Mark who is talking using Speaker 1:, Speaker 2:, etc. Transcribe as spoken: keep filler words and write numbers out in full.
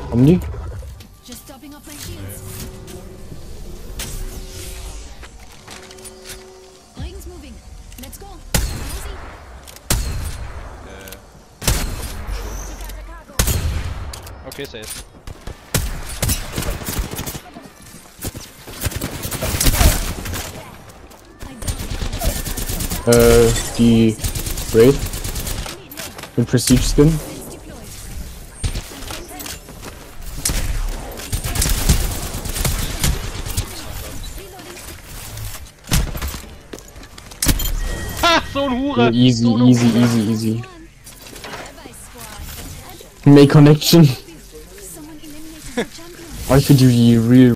Speaker 1: Kommen die?
Speaker 2: Just topping up my shields. Rings moving. Let's go. Easy.
Speaker 3: Äh. Okay, safe.
Speaker 1: Äh, die Raid. Den Prestige Skin.
Speaker 3: Ha! So ein Hure!
Speaker 1: Easy,
Speaker 3: so
Speaker 1: easy,
Speaker 3: Hure.
Speaker 1: easy, easy. Make connection.
Speaker 2: Someone eliminated the champion.
Speaker 1: Oh, ich finde die real